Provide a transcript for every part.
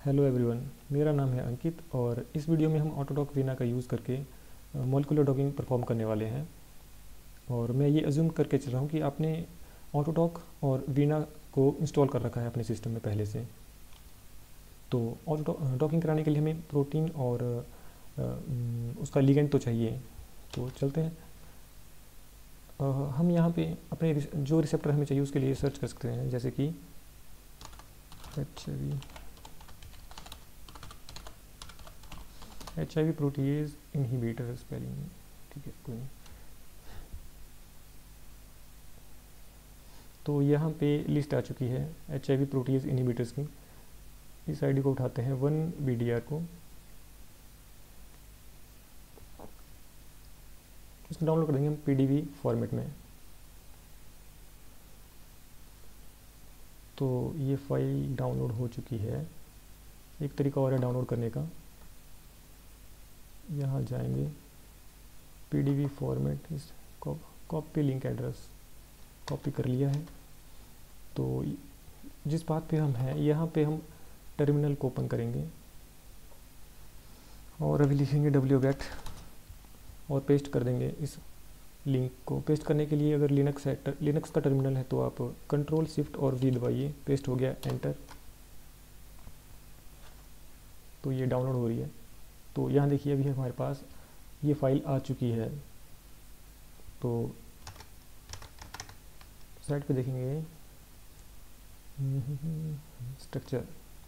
Hello everyone, मेरा नाम है अंकित और इस वीडियो में हम ऑटोडॉक वीना का यूज़ करके मॉलिक्यूलर डॉकिंग परफॉर्म करने वाले हैं। और मैं ये अज्यूम करके चल रहा हूँ कि आपने ऑटोडॉक और वीना को इंस्टॉल कर रखा है अपने सिस्टम में पहले से। तो डॉकिंग कराने के लिए हमें प्रोटीन और उसका लिगेंड तो चाहिए। तो चलते हैं। हम यहाँ पे अपने जो रिसेप्टर हमें चाहिए उसके लिए सर्च कर सकते हैं, जैसे कि HIV प्रोटीएज इनहिबिटर स्पेलिंग, ठीक है कोई नहीं। तो यहाँ पे लिस्ट आ चुकी है HIV प्रोटीएज इनहिबिटर्स की। इस आईडी को उठाते हैं 1BDR को, इसको डाउनलोड कर देंगे हम PDB फॉर्मेट में। तो ये फाइल डाउनलोड हो चुकी है। एक तरीका और है डाउनलोड करने का, यहाँ जाएंगे PDB फॉर्मेट, इस कॉपी लिंक एड्रेस कॉपी कर लिया है। तो जिस बात पे हम हैं यहाँ पे हम टर्मिनल को ओपन करेंगे और अभी लिखेंगे wget और पेस्ट कर देंगे इस लिंक को। पेस्ट करने के लिए अगर लिनक्स का टर्मिनल है तो आप कंट्रोल शिफ्ट और V दबाइए, पेस्ट हो गया, एंटर। तो ये डाउनलोड हो रही है। तो यहाँ देखिए अभी हमारे पास ये फाइल आ चुकी है। तो साइड पे देखेंगे स्ट्रक्चर,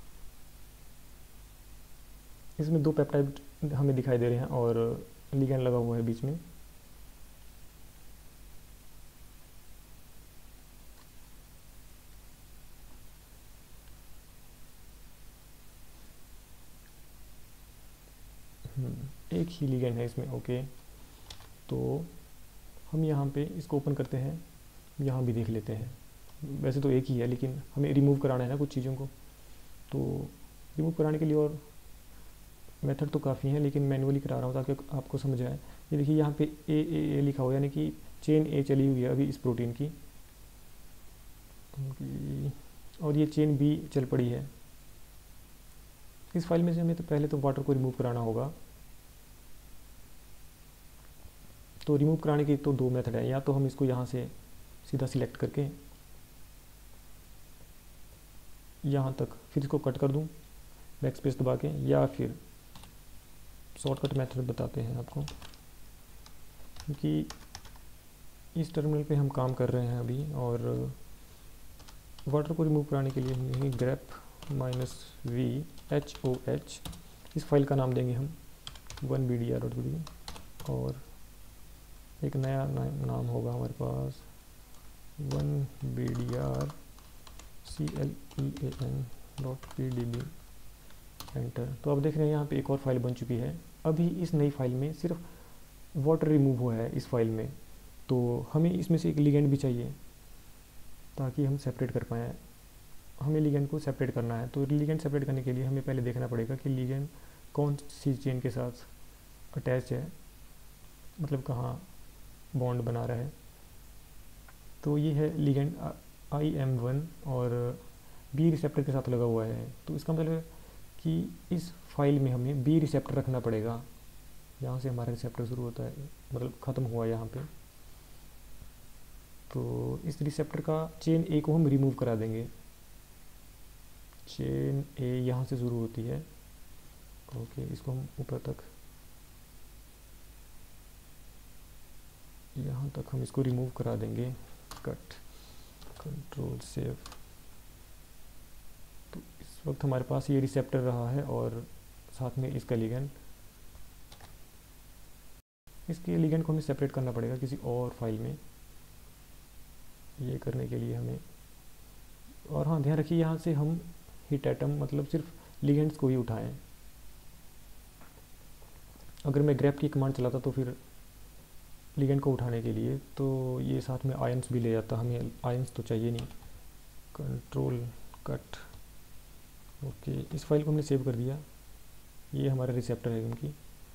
इसमें 2 पेप्टाइड हमें दिखाई दे रहे हैं और लिगैंड लगा हुआ है बीच में। एक ही लिगैंड है इसमें, ओके। तो हम यहाँ पे इसको ओपन करते हैं, यहाँ भी देख लेते हैं। वैसे तो एक ही है लेकिन हमें रिमूव कराना है ना कुछ चीज़ों को। तो रिमूव कराने के लिए और मेथड तो काफ़ी हैं लेकिन मैनुअली करा रहा हूँ ताकि आपको समझ आए। ये देखिए यहाँ पे ए लिखा हुआ है, यानी कि चेन A चली हुई है अभी इस प्रोटीन की, और ये चेन B चल पड़ी है। इस फाइल में से हमें तो पहले तो वाटर को रिमूव कराना होगा। तो रिमूव कराने की तो 2 मेथड है, या तो हम इसको यहाँ से सीधा सिलेक्ट करके यहाँ तक फिर इसको कट कर दूँ बैक स्पेस दबा के, या फिर शॉर्टकट मेथड बताते हैं आपको, क्योंकि इस टर्मिनल पे हम काम कर रहे हैं अभी। और वाटर को रिमूव कराने के लिए हम ग्रेप -VHOH इस फाइल का नाम देंगे हम 1BDR.pdb, और एक नया नाम होगा हमारे पास 1BDR.CLEAN.pdb, एंटर। तो अब देख रहे हैं यहाँ पे एक और फाइल बन चुकी है। अभी इस नई फाइल में सिर्फ वाटर रिमूव हुआ है इस फाइल में। तो हमें इसमें से एक लिगेंड भी चाहिए ताकि हम सेपरेट कर पाएँ। हमें लिगेंड को सेपरेट करना है। तो लिगेंड सेपरेट करने के लिए हमें पहले देखना पड़ेगा कि लिगेंड कौन सी चेन के साथ अटैच है, मतलब कहाँ बॉन्ड बना रहा है। तो ये है लिगेंड IM1 और B रिसेप्टर के साथ लगा हुआ है। तो इसका मतलब कि इस फाइल में हमें B रिसेप्टर रखना पड़ेगा। यहाँ से हमारा रिसेप्टर शुरू होता है, मतलब ख़त्म हुआ यहाँ पे। तो इस रिसेप्टर का चेन A को हम रिमूव करा देंगे। चेन A यहाँ से शुरू होती है, ओके। इसको हम ऊपर तक, यहाँ तक हम इसको रिमूव करा देंगे, कट, कंट्रोल सेव। तो इस वक्त हमारे पास ये रिसेप्टर रहा है और साथ में इसका लिगेंड। इसके लिगेंड को हमें सेपरेट करना पड़ेगा किसी और फाइल में। ये करने के लिए हमें, और हाँ ध्यान रखिए यहाँ से हम हिट एटम मतलब सिर्फ लिगेंड्स को ही उठाएं। अगर मैं ग्रेप की कमांड चलाता तो फिर लिगेंड को उठाने के लिए तो ये साथ में आयंस भी ले जाता, हमें आयंस तो चाहिए नहीं। Control cut, okay. इस फाइल को हमने सेव कर दिया। ये हमारा रिसेप्टर है उनकी,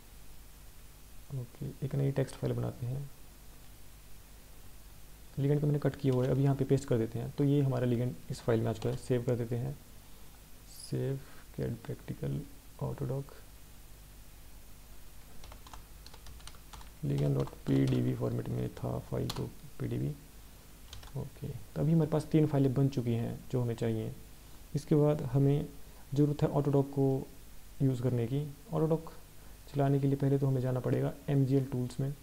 ओके। एक नई टेक्स्ट फाइल बनाते हैं। लिगेंड को मैंने कट किया हुआ है, अभी यहाँ पे पेस्ट कर देते हैं। तो ये हमारा लिगेंड इस फाइल में आ चुका है। सेव कर देते हैं, save CAD practical AutoDock ligand dot PDB format में था फाइल, तो पीडीबी। ओके, तभी हमारे पास 3 फाइलें बन चुकी हैं जो हमें चाहिए। इसके बाद हमें ज़रूरत है ऑटोडॉक को यूज़ करने की। ऑटोडॉक चलाने के लिए पहले तो हमें जाना पड़ेगा MGL टूल्स में।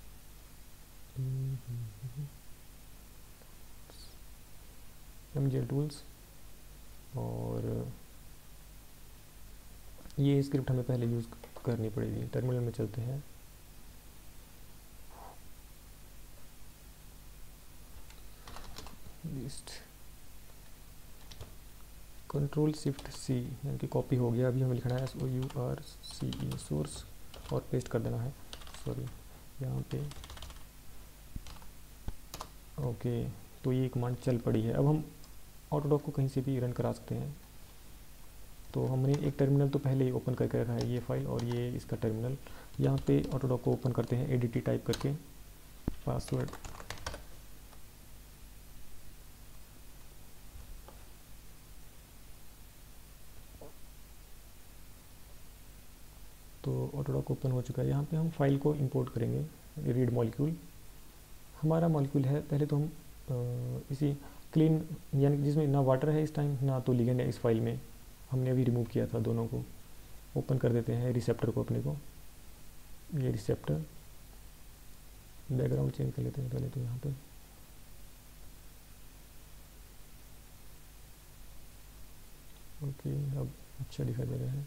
MGL टूल्स, और ये स्क्रिप्ट हमें पहले यूज़ करनी पड़ेगी। टर्मिनल में चलते हैं। लिस्ट Ctrl+Shift+C यानी कि कॉपी हो गया। अभी हमें लिखना है SOURCE सोर्स और पेस्ट कर देना है, सॉरी यहाँ पे। ओके, तो ये कमांड चल पड़ी है। अब हम ऑटोडॉक को कहीं से भी रन करा सकते हैं। तो हमने एक टर्मिनल तो पहले ही ओपन करके रखा है, ये फाइल और ये इसका टर्मिनल। यहाँ पे ऑटोडॉक को ओपन करते हैं ADT टाइप करके, पासवर्ड तो ऑटोडॉक ओपन हो चुका है। यहाँ पे हम फाइल को इंपोर्ट करेंगे। रीड मॉलिक्यूल हमारा मॉलिक्यूल है। पहले तो हम इसी क्लीन, यानी जिसमें ना वाटर है इस टाइम ना तो लिगेंड है इस फाइल में, हमने अभी रिमूव किया था, दोनों को ओपन कर देते हैं। रिसेप्टर को अपने को, ये रिसेप्टर, बैकग्राउंड चेंज कर लेते हैं पहले तो यहाँ पे। ओके, अब अच्छा दिखाई दे रहा है।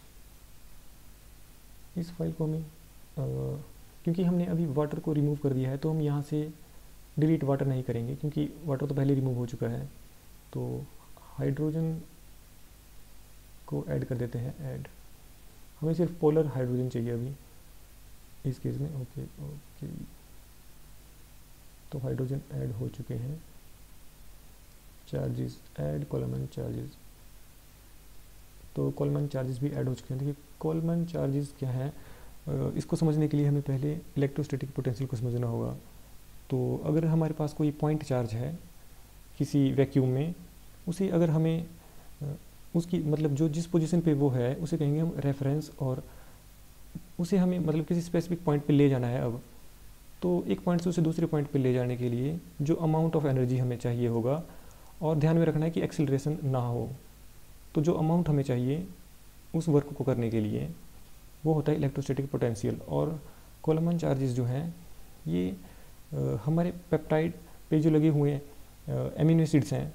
इस फाइल को हमें क्योंकि हमने अभी वाटर को रिमूव कर दिया है तो हम यहाँ से डिलीट वाटर नहीं करेंगे, क्योंकि वाटर तो पहले रिमूव हो चुका है। तो हाइड्रोजन को ऐड कर देते हैं। ऐड, हमें सिर्फ पोलर हाइड्रोजन चाहिए अभी इस केस में। ओके ओके, तो हाइड्रोजन ऐड हो चुके हैं। चार्जेस ऐड, कॉलमन चार्जेस, तो कॉलमन चार्जेस भी ऐड हो चुके हैं। देखिए कॉलमन चार्जेस क्या है, इसको समझने के लिए हमें पहले इलेक्ट्रोस्टैटिक पोटेंशियल को समझना होगा। तो अगर हमारे पास कोई पॉइंट चार्ज है किसी वैक्यूम में, उसे अगर हमें उसकी मतलब जो जिस पोजीशन पे वो है उसे कहेंगे हम रेफरेंस, और उसे हमें मतलब किसी स्पेसिफिक पॉइंट पे ले जाना है। अब तो एक पॉइंट से उसे दूसरे पॉइंट पे ले जाने के लिए जो अमाउंट ऑफ एनर्जी हमें चाहिए होगा, और ध्यान में रखना है कि एक्सीलरेशन ना हो, तो जो अमाउंट हमें चाहिए उस वर्क को करने के लिए वो होता है इलेक्ट्रोस्टैटिक पोटेंशियल। और कॉलमन चार्जेस जो हैं ये हमारे पेप्टाइड पे जो लगे हुए एमिनो एसिड्स हैं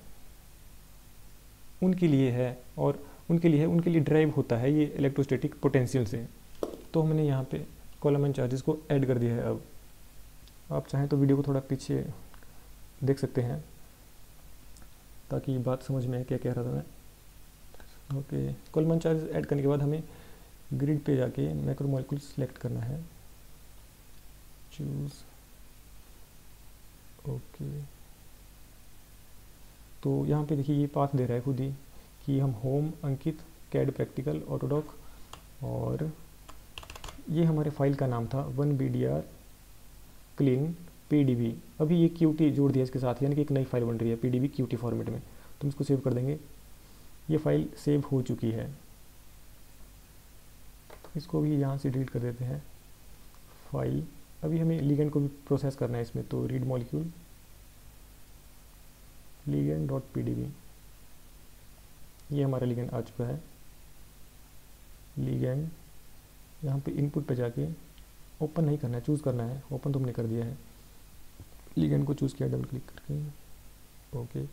उनके लिए है, और उनके लिए ड्राइव होता है ये इलेक्ट्रोस्टैटिक पोटेंशियल से। तो हमने यहाँ पे कॉलमन चार्जेस को ऐड कर दिया है। अब आप चाहें तो वीडियो को थोड़ा पीछे देख सकते हैं ताकि बात समझ में आए क्या कह रहा था मैं। ओके, कॉलमन चार्जेस ऐड करने के बाद हमें ग्रिड पे जाके मैक्रोमोलेक्यूल सेलेक्ट करना है, चूज। ओके, तो यहाँ पे देखिए ये पाथ दे रहा है खुद ही कि हम home, Ankit, CAD practical, AutoDock, और ये हमारे फाइल का नाम था 1BDR क्लीन PDB। अभी ये QT जोड़ दिया इसके साथ, यानी कि एक नई फाइल बन रही है PDB QT फॉर्मेट में। तो हम इसको सेव कर देंगे। ये फाइल सेव हो चुकी है, इसको भी यहाँ से डिलीट कर देते हैं फाइल। अभी हमें लिगेंड को भी प्रोसेस करना है इसमें, तो read molecule ligand dot PDB, ये हमारा लिगेंड आ चुका है। लिगेंड यहाँ पे इनपुट पे जाके ओपन नहीं करना है, चूज़ करना है। ओपन तो हमने कर दिया है, लिगेंड को चूज़ किया डबल क्लिक करके। ओके,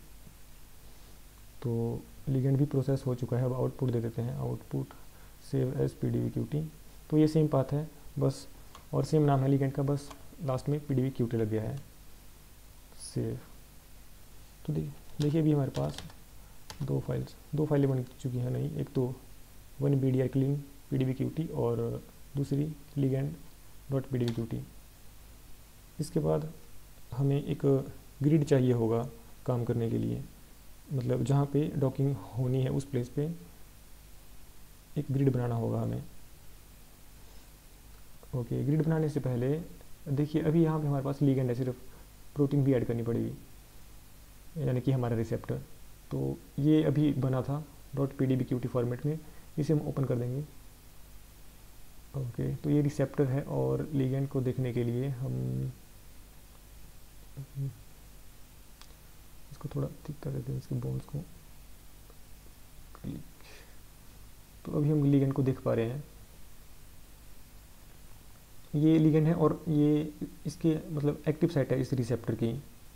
तो लिगेंड भी प्रोसेस हो चुका है। अब आउटपुट दे देते हैं, output save as PDB QT। तो ये सेम पाथ है बस, और सेम नाम है लिगेंड का, बस लास्ट में PDB QT लग गया है। सेव। तो देखिए अभी हमारे पास दो फाइलें बन चुकी हैं। नहीं, एक तो 1BDR क्लीन PDB QT और दूसरी लिगेंड डॉट PDB QT। इसके बाद हमें एक ग्रिड चाहिए होगा काम करने के लिए, मतलब जहाँ पे डॉकिंग होनी है उस प्लेस पे एक ग्रिड बनाना होगा हमें। ओके, ग्रिड बनाने से पहले देखिए अभी यहाँ पे हमारे पास लिगेंड है, सिर्फ प्रोटीन भी ऐड करनी पड़ेगी, यानी कि हमारा रिसेप्टर। तो ये अभी बना था, .pdbqt फॉर्मेट में इसे हम ओपन कर देंगे। ओके, तो ये रिसेप्टर है और लिगेंड को देखने के लिए हम इसको थोड़ा थिक कर देते हैं, इसके बोन्स को। तो अभी हम लिगेंड को देख पा रहे हैं, ये लिगेंड है और ये इसके मतलब एक्टिव साइट है इस रिसेप्टर की।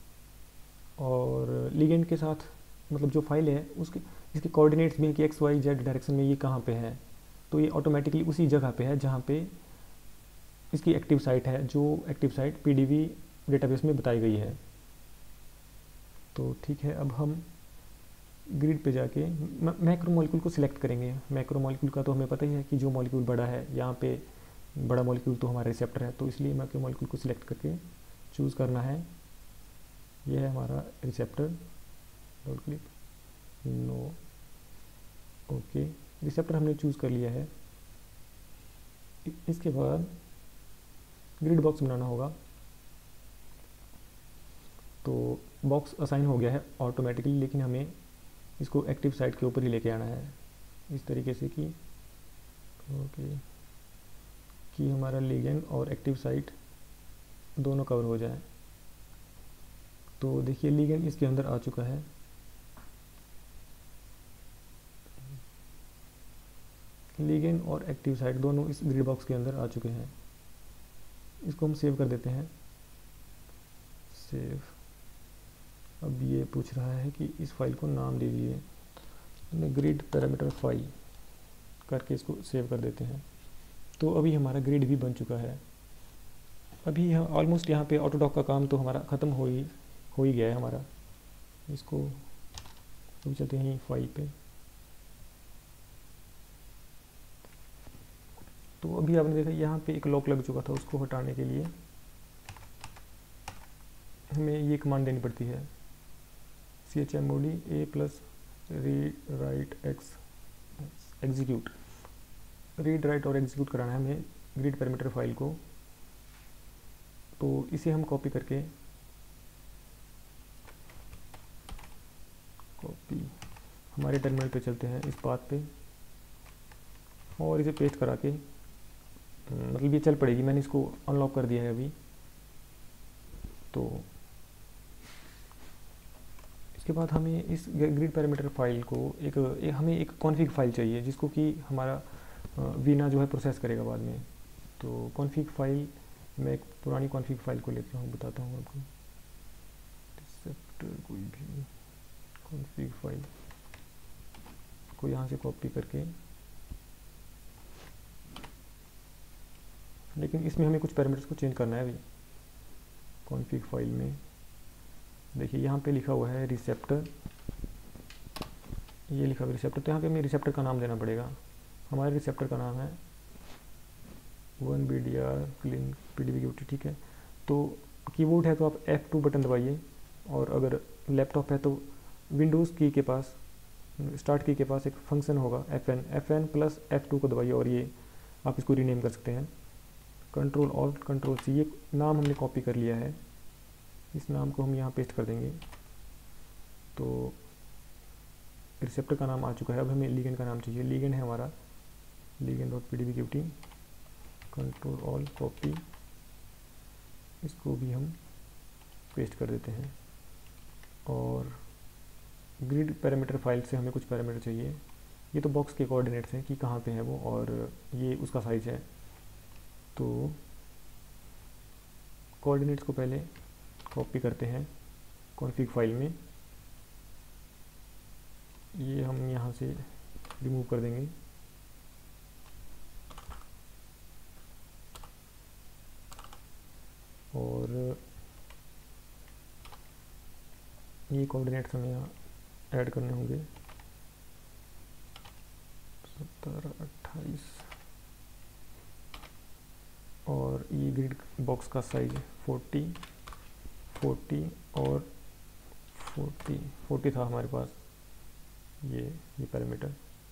और लिगेंड के साथ मतलब जो फाइल है उसके इसके कोऑर्डिनेट्स भी है कि XYZ डायरेक्शन में ये कहाँ पे है। तो ये ऑटोमेटिकली उसी जगह पे है जहाँ पे इसकी एक्टिव साइट है, जो एक्टिव साइट PDB डेटाबेस में बताई गई है। तो ठीक है, अब हम ग्रिड पे जाके मैक्रो मॉलिक्यूल को सिलेक्ट करेंगे। मैक्रो मॉलिक्यूल का तो हमें पता ही है कि जो मॉलिक्यूल बड़ा है, यहाँ पे बड़ा मॉलिक्यूल तो हमारा रिसेप्टर है, तो इसलिए मैक्रो मॉलिक्यूल को सिलेक्ट करके चूज़ करना है। यह है हमारा receptor, double click, no, okay, receptor हमने चूज़ कर लिया है। इसके बाद ग्रिड बॉक्स बनाना होगा। तो बॉक्स असाइन हो गया है ऑटोमेटिकली, लेकिन हमें इसको एक्टिव साइट के ऊपर ही लेके आना है इस तरीके से कि ओके कि हमारा लिगेंड और एक्टिव साइट दोनों कवर हो जाए। तो देखिए लिगेंड इसके अंदर आ चुका है। लिगेंड और एक्टिव साइट दोनों इस ग्रिड बॉक्स के अंदर आ चुके हैं। इसको हम सेव कर देते हैं, सेव। अब ये पूछ रहा है कि इस फाइल को नाम दीजिए, हमने ग्रिड पैरामीटर फाइल करके इसको सेव कर देते हैं। तो अभी हमारा ग्रिड भी बन चुका है। अभी ऑलमोस्ट यहाँ पे ऑटोडॉक का काम तो हमारा ख़त्म हो ही गया है हमारा। इसको अभी चलते हैं फाइल पे। तो अभी आपने देखा यहाँ पे एक लॉक लग चुका था, उसको हटाने के लिए हमें ये कमांड देनी पड़ती है, chmod a+ read write execute. Read write और एग्जीक्यूट कराना है हमें ग्रिड पैरामीटर फाइल को। तो इसे हम कॉपी करके हमारे टर्मिनल पे चलते हैं, इस पाथ पे, और इसे पेस्ट करा के मतलब ये चल पड़ेगी। मैंने इसको अनलॉक कर दिया है अभी। तो इसके बाद हमें इस ग्रिड पैरामीटर फाइल को हमें एक कॉन्फ़िग फाइल चाहिए जिसको कि हमारा वीना जो है प्रोसेस करेगा बाद में। तो कॉन्फ़िग फाइल, मैं एक पुरानी कॉन्फ़िग फाइल को लेता हूँ, बताता हूँ आपको। रिसेप्टर कोई भी कॉन्फ़िग फाइल को यहाँ से कॉपी करके, लेकिन इसमें हमें कुछ पैरामीटर्स को चेंज करना है अभी। कॉन्फ़िग फाइल में देखिए यहाँ पे लिखा हुआ है रिसेप्टर, ये लिखा हुआ है रिसेप्टर। तो यहाँ पे हमें रिसेप्टर का नाम देना पड़ेगा। हमारे रिसेप्टर का नाम है 1BDR क्लीन PDBQT, ठीक है। तो कीबोर्ड है तो आप F2 बटन दबाइए, और अगर लैपटॉप है तो विंडोज़ की के पास, स्टार्ट की के पास एक फंक्शन होगा FN प्लस F2 को दबाइए, और ये आप इसको रीनेम कर सकते हैं। कंट्रोल ऑल्ट कंट्रोल C, ये नाम हमने कॉपी कर लिया है, इस नाम को हम यहाँ पेस्ट कर देंगे। तो रिसेप्टर का नाम आ चुका है। अब हमें लिगेंड का नाम चाहिए। लिगेंड है हमारा ligand.pdbqt, कंट्रोल ऑल कॉपी, इसको भी हम पेस्ट कर देते हैं। और ग्रिड पैरामीटर फाइल से हमें कुछ पैरामीटर चाहिए। ये तो बॉक्स के कोऑर्डिनेट्स हैं कि कहाँ पे है वो, और ये उसका साइज है। तो कोऑर्डिनेट्स को पहले कॉपी करते हैं कॉन्फ़िग फाइल में, ये हम यहाँ से रिमूव कर देंगे। और ये कोऑर्डिनेट्स हमें यहाँ ऐड करने होंगे, 17, 28, और ये ग्रिड बॉक्स का साइज 40 और 40 था हमारे पास ये पैरामीटर।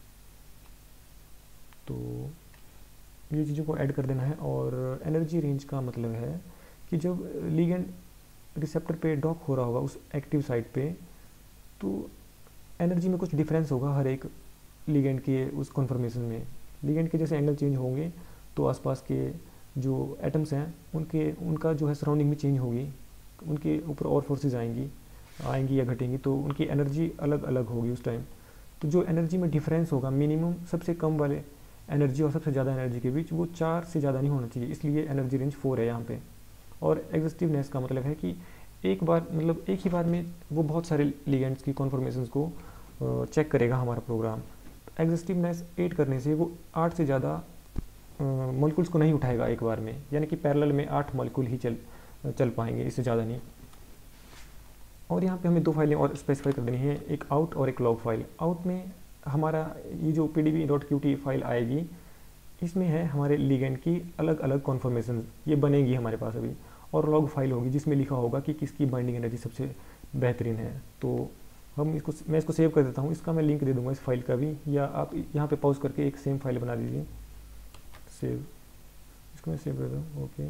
तो ये चीज़ों को ऐड कर देना है। और एनर्जी रेंज का मतलब है कि जब लिगेंड रिसेप्टर पे डॉक हो रहा होगा उस एक्टिव साइट पे, तो एनर्जी में कुछ डिफरेंस होगा हर एक लिगेंड के उस कॉन्फर्मेशन में। लिगेंड के जैसे एंगल चेंज होंगे तो आसपास के जो एटम्स हैं उनका जो है सराउंडिंग में चेंज होगी, उनके ऊपर और फोर्सेस आएंगी या घटेंगी, तो उनकी एनर्जी अलग अलग होगी उस टाइम। तो जो एनर्जी में डिफरेंस होगा मिनिमम सबसे कम वाले एनर्जी और सबसे ज़्यादा एनर्जी के बीच, वो 4 से ज़्यादा नहीं होना चाहिए, इसलिए एनर्जी रेंज 4 है यहाँ पे। और एग्जिस्टिवनेस का मतलब है कि एक बार मतलब एक ही बार में वो बहुत सारे लिगेंड्स की कॉन्फर्मेशंस को चेक करेगा हमारा प्रोग्राम। एग्जिस्टिवनेस 8 करने से वो 8 से ज़्यादा मॉलिक्यूल्स को नहीं उठाएगा एक बार में, यानी कि पैरेलल में 8 मॉलिक्यूल ही चल पाएंगे, इससे ज़्यादा नहीं। और यहाँ पे हमें 2 फाइलें और स्पेसिफाई कर देनी है, एक आउट और एक लॉग फाइल। आउट में हमारा ये जो pdb.qt फाइल आएगी, इसमें है हमारे लिगेंड की अलग अलग कॉन्फर्मेशन, ये बनेगी हमारे पास अभी। और लॉग फाइल होगी जिसमें लिखा होगा कि किसकी बाइंडिंग एनर्जी सबसे बेहतरीन है। तो मैं इसको सेव कर देता हूँ, इसका मैं लिंक दे दूँगा इस फाइल का भी, या आप यहाँ पे पॉज करके एक सेम फाइल बना दीजिए। सेव, इसको मैं सेव कर दूँ। ओके,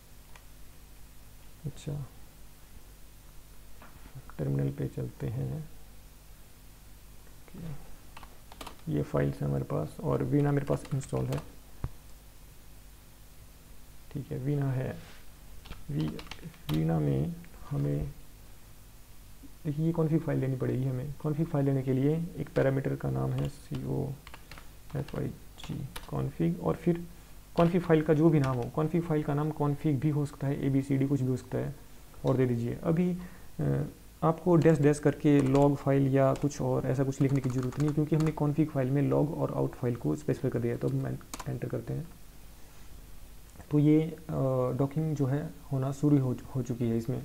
अच्छा, टर्मिनल पे चलते हैं। ये फाइल्स है हमारे पास, और वीना मेरे पास इंस्टॉल है। ठीक है, वीना है। वीना में हमें देखिए ये कॉन्फ़िग फाइल लेनी पड़ेगी हमें। कॉन्फ़िग फाइल लेने के लिए एक पैरामीटर का नाम है COFIG कॉन्फ़िग, और फिर कॉन्फ़िग फाइल का जो भी नाम हो, कॉन्फ़िग फाइल का नाम कॉन्फ़िग भी हो सकता है, ABCD कुछ भी हो सकता है, और दे दीजिए। अभी आपको डैश करके लॉग फाइल या कुछ और ऐसा कुछ लिखने की ज़रूरत नहीं, क्योंकि हमने कॉन्फ़िग फाइल में लॉग और आउट फाइल को स्पेसिफाई कर दिया है। तो अब हम एंटर करते हैं, तो ये डॉकिंग जो है होना शुरू हो चुकी है। इसमें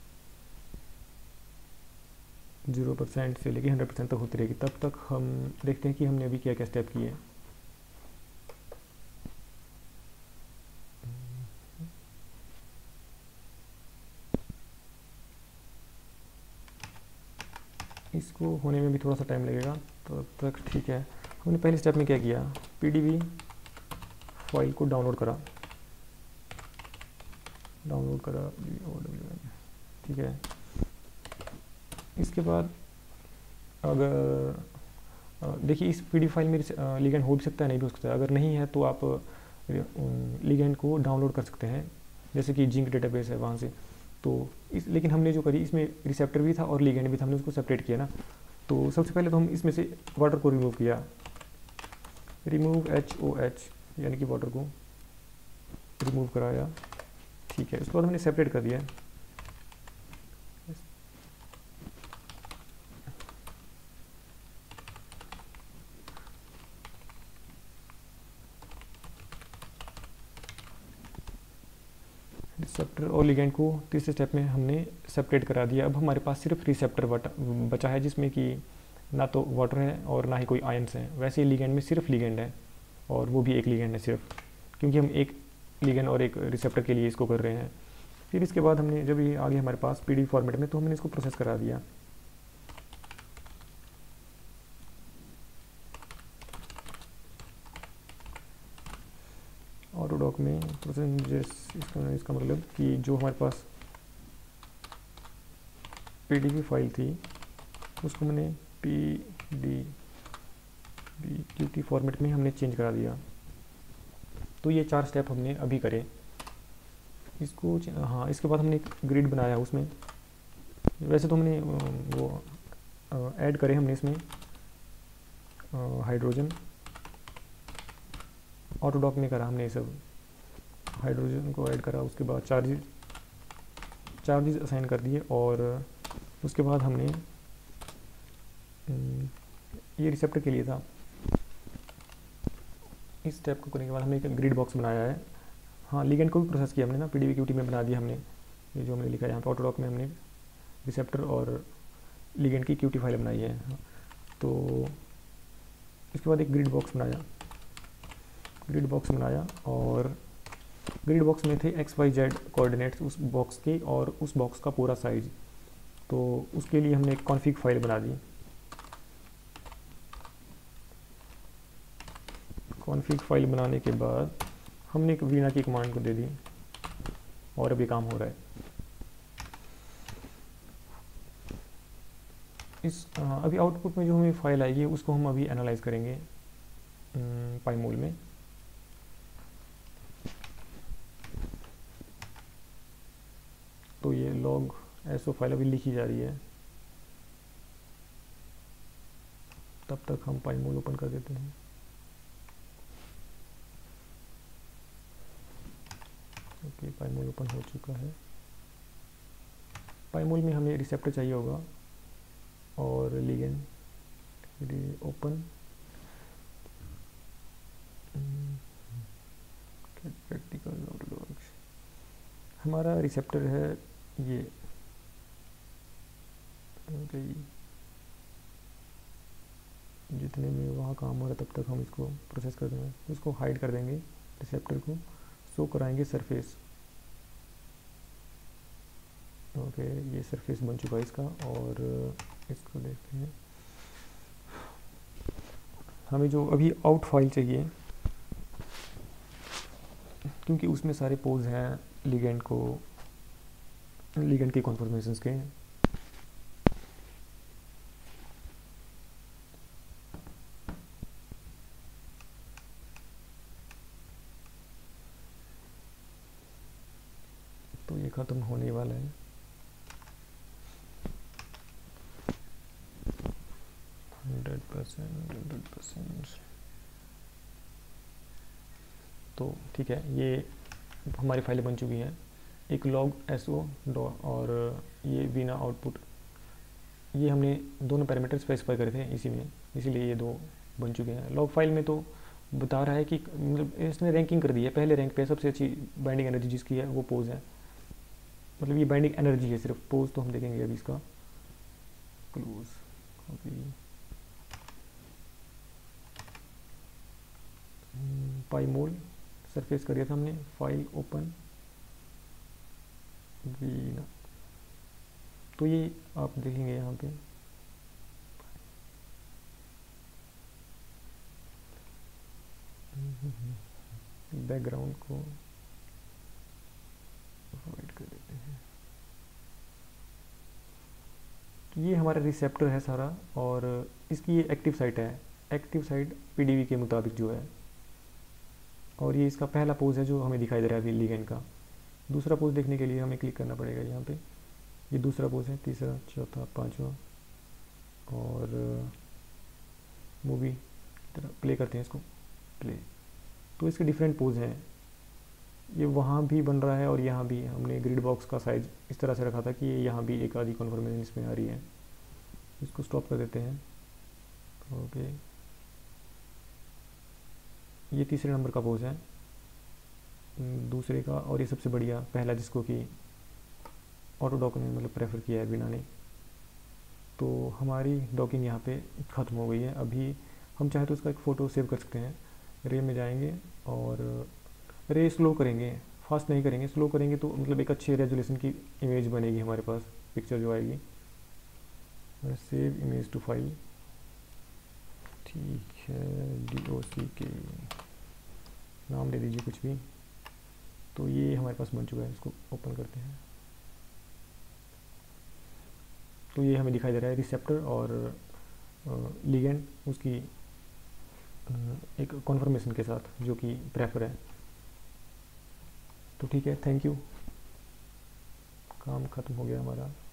0% से लेके 100% तक होती रहेगी। तब तक हम देखते हैं कि हमने अभी क्या क्या स्टेप किए। इसको होने में भी थोड़ा सा टाइम लगेगा, तो तब तक ठीक है। हमने पहले स्टेप में क्या किया, pdb फाइल को डाउनलोड करा, ठीक है। इसके बाद अगर देखिए इस pdb फाइल में लिगेंड हो भी सकता है, नहीं भी हो सकता है। अगर नहीं है तो आप लिगेंड को डाउनलोड कर सकते हैं, जैसे कि जिंक डेटाबेस है वहाँ से। तो लेकिन हमने जो करी, इसमें रिसेप्टर भी था और लिगेंड भी था, हमने उसको सेपरेट किया ना। तो सबसे पहले तो हम इसमें से वाटर को रिमूव किया, रिमूव HOH, यानी कि वाटर को रिमूव कराया, ठीक है। उसके बाद हमने सेपरेट कर दिया। रिसेप्टर और लिगेंड को तीसरे स्टेप में हमने सेपरेट करा दिया। अब हमारे पास सिर्फ रिसेप्टर बचा है, जिसमें कि ना तो वाटर है और ना ही कोई आयंस हैं। वैसे लिगेंड में सिर्फ लिगेंड है, और वो भी एक लिगेंड है सिर्फ, क्योंकि हम एक लिगेंड और एक रिसेप्टर के लिए इसको कर रहे हैं। फिर इसके बाद हमने जब ये आ गया हमारे पास pdb फॉर्मेट में, तो हमने इसको प्रोसेस करा दिया। ऑटोडॉक में प्रोसेस, इसका मतलब कि जो हमारे पास pdb फाइल थी उसको मैंने pdb फॉर्मेट में हमने चेंज करा दिया। तो ये 4 स्टेप हमने अभी करे। इसको हाँ, इसके बाद हमने एक ग्रिड बनाया उसमें। वैसे तो हमने वो ऐड करे हमने इसमें हाइड्रोजन, ऑटोडॉक में करा हमने ये सब, हाइड्रोजन को ऐड करा। उसके बाद चार्जेस असाइन कर दिए, और उसके बाद हमने ये रिसेप्टर के लिए था। इस स्टेप को करने के बाद हमने एक ग्रिड बॉक्स बनाया है। हाँ, लिगेंड को भी प्रोसेस किया हमने ना, pdb में बना दिया हमने। ये जो हमने लिखा है यहाँ पे ऑटोडॉक में, हमने रिसेप्टर और लिगेंड की QT फाइल बनाई है। तो इसके बाद एक ग्रिड बॉक्स बनाया, और ग्रिड बॉक्स में थे XYZ कोऑर्डिनेट्स उस बॉक्स के, और उस बॉक्स का पूरा साइज। तो उसके लिए हमने एक कॉन्फ़िग फाइल बना दी। कॉन्फ़िग फाइल बनाने के बाद हमने एक वीना की कमांड को दे दी, और अभी काम हो रहा है। अभी आउटपुट में जो हमें फाइल आएगी उसको हम अभी एनालाइज करेंगे पाईमोल में। तो ये लॉग एसओ फाइल अभी लिखी जा रही है, तब तक हम पाईमोल ओपन कर देते हैं। ओके, पाईमोल ओपन हो चुका है। पाईमोल में हमें रिसेप्टर चाहिए होगा और लिगेंड ओपन प्रैक्टिकल लॉग्स। हमारा रिसेप्टर है ये, जितने में वहाँ काम हो रहा है तब तक हम इसको प्रोसेस कर देंगे। इसको हाइड कर देंगे, रिसेप्टर को शो कराएंगे सरफेस। ओके, ये सरफेस बन चुका है इसका। और इसको देखते हैं, हमें जो अभी आउट फाइल चाहिए, क्योंकि उसमें सारे पोज हैं लिगेंड के कॉन्फॉर्मेशंस के। तो ये ख़त्म होने वाला है। Hundred percent. तो ठीक है, ये हमारी फाइलें बन चुकी हैं। एक लॉग एसओ और ये वीना आउटपुट, ये हमने दोनों पैरामीटर स्पेसिफाई करे थे इसी में, इसीलिए ये दो बन चुके हैं। लॉग फाइल में तो बता रहा है कि मतलब इसने रैंकिंग कर दी है, पहले रैंक पे सबसे अच्छी बाइंडिंग एनर्जी जिसकी है वो पोज है। मतलब ये बाइंडिंग एनर्जी है सिर्फ, पोज तो हम देखेंगे अभी इसका। क्लोज अभी पाईमोल सरफेस कर दिया था हमने, फाइल ओपन वीना। तो ये आप देखेंगे यहाँ पे बैकग्राउंड को अवॉइड कर देते हैं। तो ये हमारा रिसेप्टर है सारा, और इसकी ये एक्टिव साइट है, एक्टिव साइट पीडीवी के मुताबिक जो है। और ये इसका पहला पोज है जो हमें दिखाई दे रहा है अभी लिगेंड का। दूसरा पोज देखने के लिए हमें क्लिक करना पड़ेगा यहाँ पे। ये दूसरा पोज है, तीसरा, चौथा, पांचवा। और मूवी तरह प्ले करते हैं इसको, प्ले। तो इसके डिफरेंट पोज हैं, ये वहाँ भी बन रहा है और यहाँ भी। हमने ग्रिड बॉक्स का साइज इस तरह से रखा था कि ये यहाँ भी एक आधी कन्फर्मेशन इसमें आ रही है। इसको स्टॉप कर देते हैं। ओके, ये तीसरे नंबर का पोज है दूसरे का, और ये सबसे बढ़िया पहला जिसको कि ऑटो डॉक ने मतलब प्रेफर किया है बिना ने। तो हमारी डॉकिंग यहाँ पे ख़त्म हो गई है। अभी हम चाहे तो इसका एक फ़ोटो सेव कर सकते हैं। रे में जाएंगे और रे स्लो करेंगे, फास्ट नहीं करेंगे, स्लो करेंगे तो मतलब एक अच्छी रेजोल्यूशन की इमेज बनेगी हमारे पास, पिक्चर जो आएगी। सेव इमेज टू फाइल, ठीक है, DOC के नाम दे दीजिए कुछ भी। तो ये हमारे पास बन चुका है, इसको ओपन करते हैं। तो ये हमें दिखाई दे रहा है रिसेप्टर और लिगेंड उसकी एक कॉन्फर्मेशन के साथ जो कि प्रेफर है। तो ठीक है, थैंक यू, काम ख़त्म हो गया हमारा।